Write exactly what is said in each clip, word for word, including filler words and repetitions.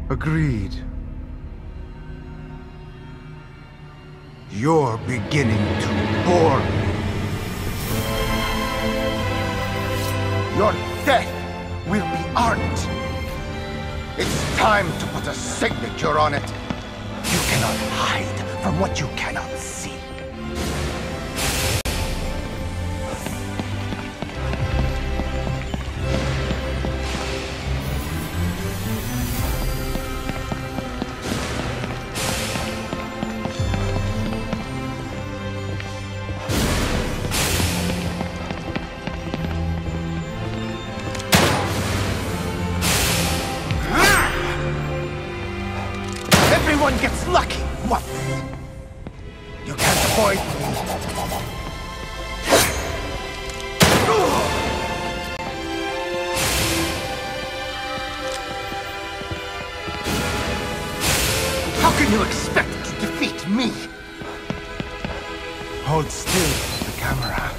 Agreed. You're beginning to bore me. Your death will be art. It's time to put a signature on it. You cannot hide from what you cannot see. Everyone gets lucky once. You can't avoid me. How can you expect to defeat me? Hold still for the camera.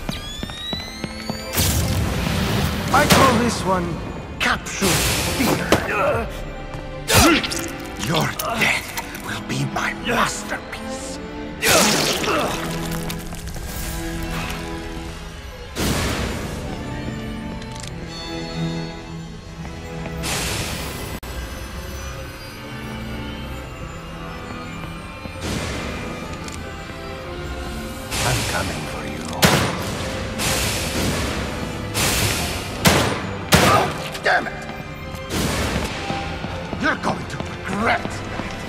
I call this one Capsule Fear. Your death will be my masterpiece. I'm coming for you. Oh, damn it! You're going to regret that.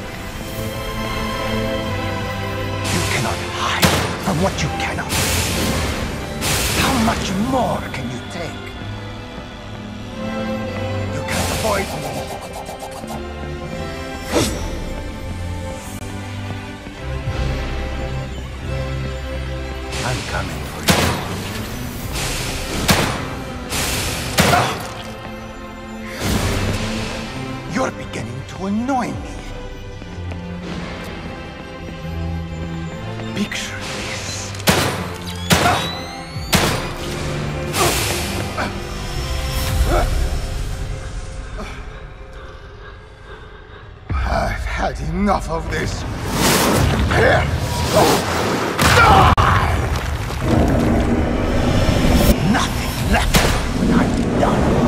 You cannot hide from what you cannot see. How much more can you take? You can't avoid me. I'm coming for you. You're beginning to annoy me. Picture this. I've had enough of this. Here. Nothing left when I'm done.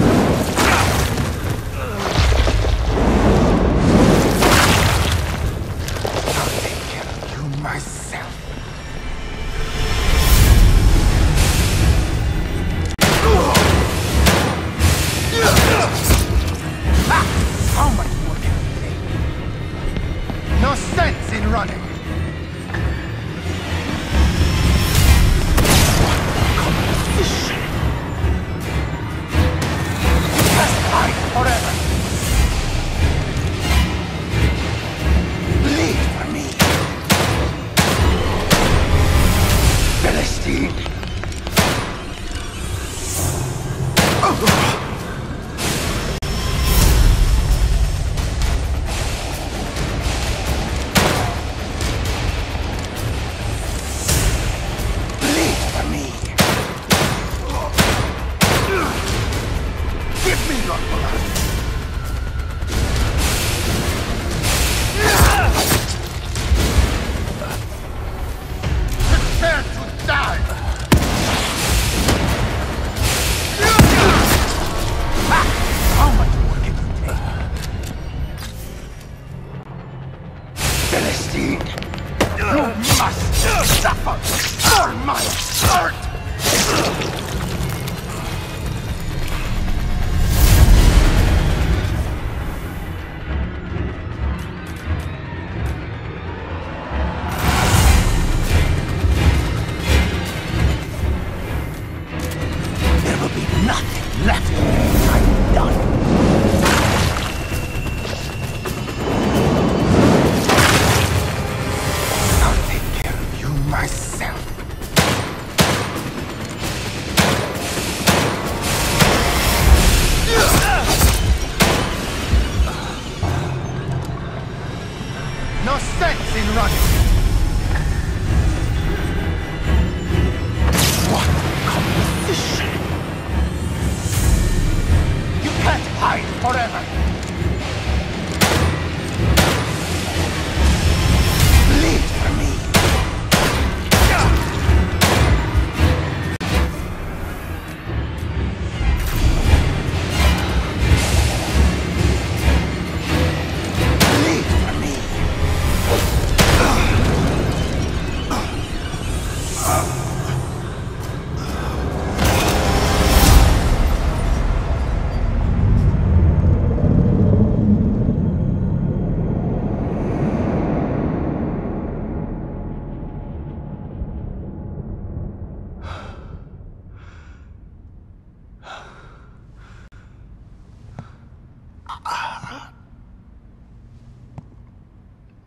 No sense in running. Competition. Just hide forever. Bleed for me. Philistine. Oh. Give me your blood! Prepare to die! How much more can you take? Philistine! You must suffer for my art! Nothing left. I'm done. I'll take care of you myself.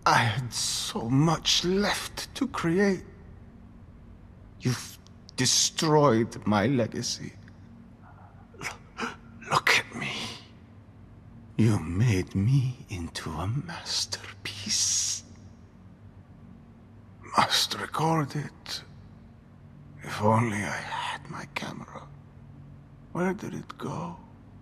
I had so much left to create. You've destroyed my legacy. L- look at me. You made me into a masterpiece. Must record it. If only I had my camera. Where did it go?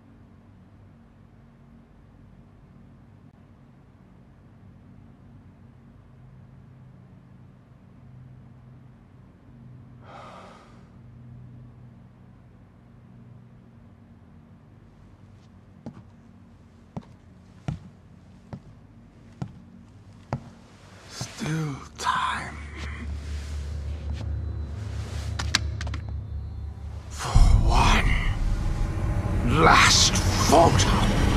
Still time. For one last photo.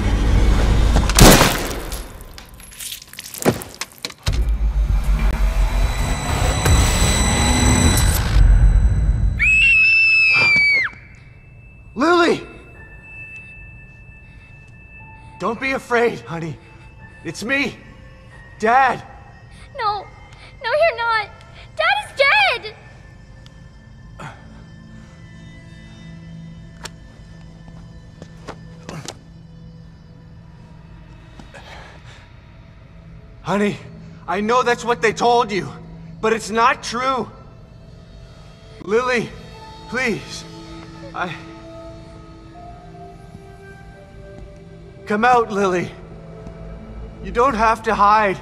Lily! Don't be afraid, honey. It's me, Dad. No, no, you're not. Dad is dead! Honey, I know that's what they told you, but it's not true. Lily, please. I... Come out, Lily. You don't have to hide.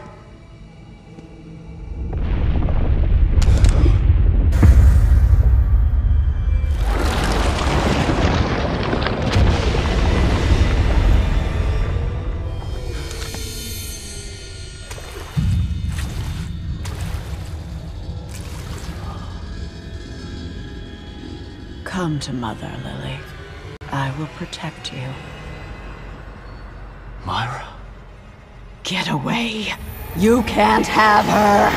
Come to Mother, Lily. I will protect you. Myra? Get away! You can't have her!